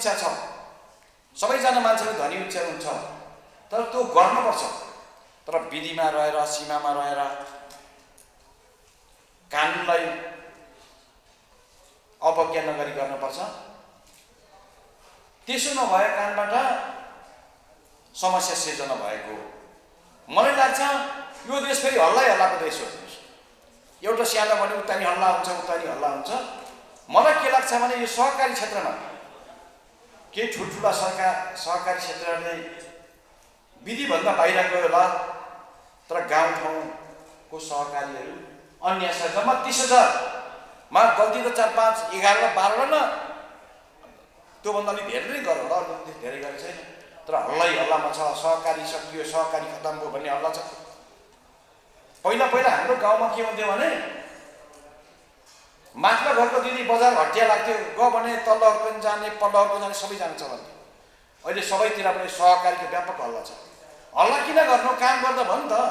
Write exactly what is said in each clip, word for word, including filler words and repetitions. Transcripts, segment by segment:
इच्छा छ, सबैजना मान्छेले धनी इच्छा हुन्छ, तर त्यो गर्नुपर्छ। तर विधिमा रहेर, सीमामा रहेर, कानुनलाई अवज्ञा नगरी गर्नुपर्छ। त्यसो नभए कानबाट समस्या सिर्जना भएको मलाई लाग्छ। यो देश फेरि हल्लै हल्लाको देश हो। एउटा सानो भने उता नि हल्ला हुन्छ, उता नि हल्ला हुन्छ। मलाई के लाग्छ भने यो सहकारी क्षेत्रमा केही ठुल्ठुला सरकार सहकारी क्षेत्रले विधिभन्दा बाहिर गयो होला, तर गाउँठाउँको सहकारीहरू अन्य जम्मा तीस हजारमा गल्ती त चार पाँच एघार बाह्र न त्योभन्दा अलिक धेरै नै गर्यो होला, अलिक धेरै गरेको छैन। तर हल्लै हल्लामा छ, सहकारी सकियो, सहकारी खतम भयो भन्ने हल्ला छ। पहिला पहिला हाम्रो गाउँमा के हुन्थ्यो भने माथिल्लो घरको दिदी बजार हटिया लाग्थ्यो, गयो भने तल्लोहरू पनि जाने, पल्लोहरू पनि जाने, सबै जाने चलन थियो। अहिले सबैतिर पनि सहकारीको व्यापक हल्ला छ। हल्ला किन गर्नु, काम गर्दा भयो नि त।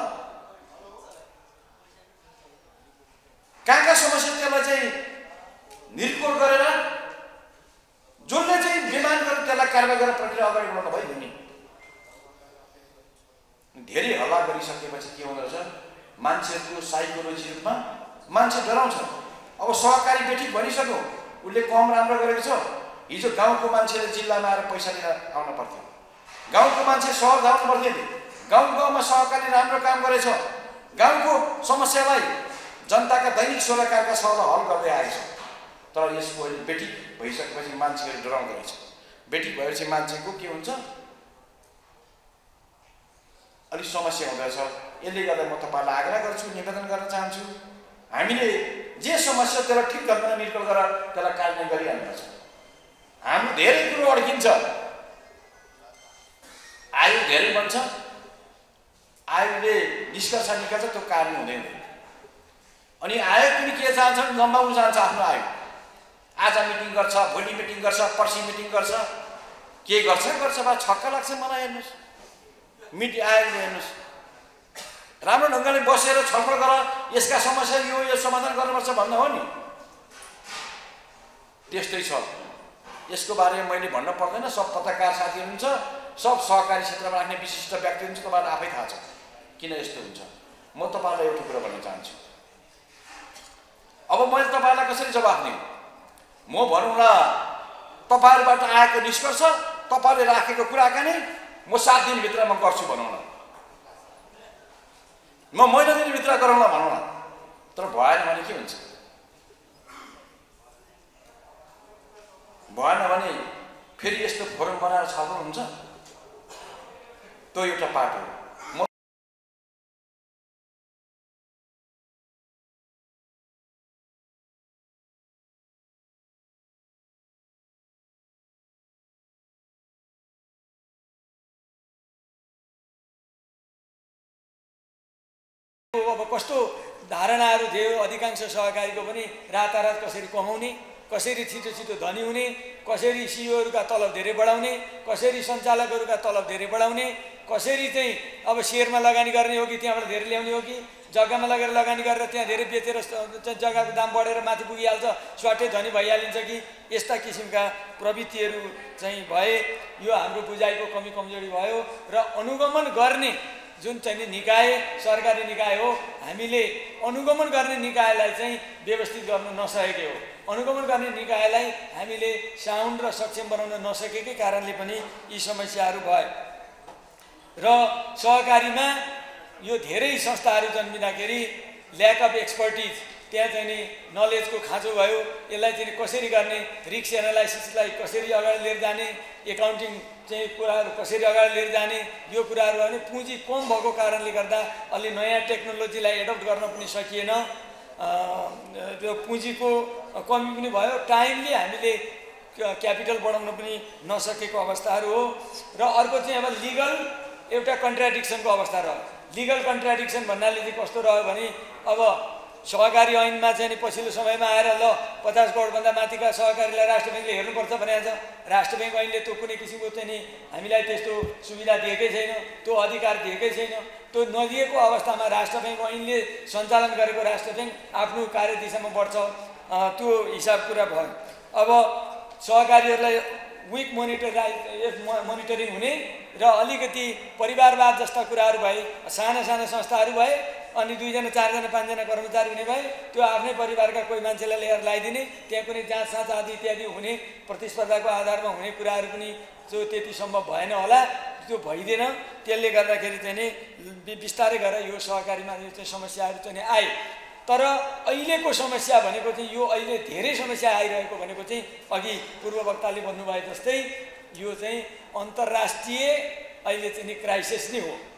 कहाँ कहाँ समस्या त्यसलाई चाहिँ निर्कोल गरेर जसले चाहिँ डिमान्ड गरेर त्यसलाई कारवाही गरेर प्रक्रिया अगाडि बढाउनु भयो नि। धेरै हल्ला गरिसकेपछि के हुँदो रहेछ, मान्छेहरूको साइकोलोजी रूपमा मान्छे डराउँछ। अब सहकारी बेठी भनिसक्यो, उसले कम राम्रो गरेको छ। हिजो गाउँको मान्छेले जिल्लामा आएर पैसा लिएर आउन पर्थ्यो, गाउँको मान्छे सहर धाउनु पर्थ्यो नि। गाउँ गाउँमा सहकारी राम्रो काम गरेछ, गाउँको समस्यालाई जनताका दैनिक सरोकारका सवाललाई हल गर्दै आएछ। तर यसको बेठी भइसकेपछि मान्छेहरू डराउँदो रहेछ। बेठी भएपछि मान्छेको के हुन्छ, अलिक समस्या हुँदो रहेछ। यसले गर्दा म तपाईँलाई आग्रह गर्छु, निवेदन गर्न चाहन्छु, हामीले जे समस्या त्यसलाई ठिक गर्न निर्कल गरेर त्यसलाई कार्यान्वयन गरिहाल्नुपर्छ। हाम्रो धेरै कुरो अड्किन्छ, आयोग धेरै बन्छ, आयोगले निष्कर्ष निकाल्छ, त्यो कार्य हुँदैन। अनि आयोग पनि के चाहन्छन्, जम्माउनु चाहन्छ आफ्नो आयोग। आज मिटिङ गर्छ, भोलि मिटिङ गर्छ, पर्सि मिटिङ गर्छ, के गर्छ गर्छ बा छक्क लाग्छ मलाई। हेर्नुहोस्, मिटिङ आयोगले हेर्नुहोस् राम्रो ढङ्गले बसेर छलफल गर, यसका समस्या यो यो समाधान गर्नुपर्छ भन्नु हो नि। त्यस्तै छ। यसको बारेमा मैले भन्न पर्दैन, सब पत्रकार साथीहरू हुन्छ, सब सहकारी क्षेत्रमा राख्ने विशिष्ट व्यक्ति हुन्छ, तपाईँलाई आफै थाहा छ किन यस्तो हुन्छ। म तपाईँलाई एउटा कुरा भन्न चाहन्छु। अब मैले तपाईँलाई कसरी जवाफ दिउँ? म भनौँला तपाईँहरूबाट आएको निष्कर्ष, तपाईँले राखेको कुराकानी म सात दिनभित्र म गर्छु भनौँला, म महिना दिनभित्र गरौँला भनौँला। तर भएन भने के हुन्छ? भएन भने फेरि यस्तो फोरम बनाएर छलफल हुन्छ, त्यो एउटा पाटो हो। अब कस्तो धारणाहरू थियो, अधिकांश सहकारीको पनि रातारात कसरी कमाउने, कसरी छिटो छिटो धनी हुने, कसरी सिइओहरूका तलब धेरै बढाउने, कसरी सञ्चालकहरूका तलब धेरै बढाउने, कसरी चाहिँ अब सेयरमा लगानी गर्ने हो कि त्यहाँबाट धेरै ल्याउने हो कि जग्गामा लगेर लगानी गरेर त्यहाँ धेरै बेचेर जग्गाको दाम बढेर माथि पुगिहाल्छ, स्वाटै धनी भइहालिन्छ कि, यस्ता किसिमका प्रवृत्तिहरू चाहिँ भए। यो हाम्रो बुझाइको कमी कमजोरी भयो। र अनुगमन गर्ने जुन चाहिँ निकाय, सरकारी निकाय हो, हामीले अनुगमन गर्ने निकायलाई चाहिँ व्यवस्थित गर्न नसकेकै हो। अनुगमन गर्ने निकायलाई हामीले साउन्ड र सक्षम बनाउन नसकेकै कारणले पनि यी समस्याहरू भए। र सहकारीमा यो धेरै संस्थाहरू जन्मिँदाखेरि ल्याक अफ एक्सपर्टिज, त्यहाँ चाहिँ नि नलेजको खाँचो भयो। यसलाई चाहिँ कसरी गर्ने, रिस्क एनालाइसिसलाई कसरी अगाडि लिएर जाने, एकाउन्टिङ चाहिँ कुराहरू कसरी अगाडि लिएर जाने, यो कुराहरू भने पुँजी कम भएको कारणले गर्दा अलि नयाँ टेक्नोलोजीलाई एडप्ट गर्न पनि सकिएन। त्यो पुँजीको कमी पनि भयो, टाइमली हामीले क्यापिटल बढाउन पनि नसकेको अवस्थाहरू हो। र अर्को चाहिँ अब लिगल एउटा कन्ट्राडिक्सनको अवस्था रह्यो। लिगल कन्ट्राडिक्सन भन्नाले चाहिँ कस्तो रह्यो भने, अब सहकारी ऐनमा चाहिँ पछिल्लो समयमा आएर ल पचास करोडभन्दा माथिका सहकारीलाई राष्ट्र ब्याङ्कले हेर्नुपर्छ भनेको छ। राष्ट्र ब्याङ्क ऐनले त्यो कुनै किसिमको चाहिँ नि हामीलाई त्यस्तो सुविधा दिएकै छैन, त्यो अधिकार दिएकै छैन। त्यो नदिएको अवस्थामा राष्ट्र ब्याङ्क ऐनले सञ्चालन गरेको राष्ट्र ब्याङ्क आफ्नो कार्यदिशामा बढ्छ, त्यो हिसाब कुरा भयो। अब सहकारीहरूलाई विक मोनिटराइज मोनिटरिङ हुने र अलिकति परिवारवाद जस्ता कुराहरू भए, साना साना संस्थाहरू भए, अनि दुईजना चारजना पाँचजना कर्मचारी हुने भए त्यो आफ्नै परिवारका कोही मान्छेलाई लिएर लगाइदिने, त्यहाँ कुनै जाँच साँच आदि इत्यादि हुने, प्रतिस्पर्धाको आधारमा हुने कुराहरू पनि जो त्यति सम्भव भएन होला, त्यो भइदिएन। त्यसले गर्दाखेरि चाहिँ नि बिस्तारै गरेर यो सहकारीमा यो चाहिँ समस्याहरू चाहिँ आए। तर अहिलेको समस्या भनेको चाहिँ यो अहिले धेरै समस्या आइरहेको भनेको चाहिँ अघि पूर्व वक्ताले भन्नुभए जस्तै यो चाहिँ अन्तर्राष्ट्रिय अहिले चाहिँ नि क्राइसिस नै हो।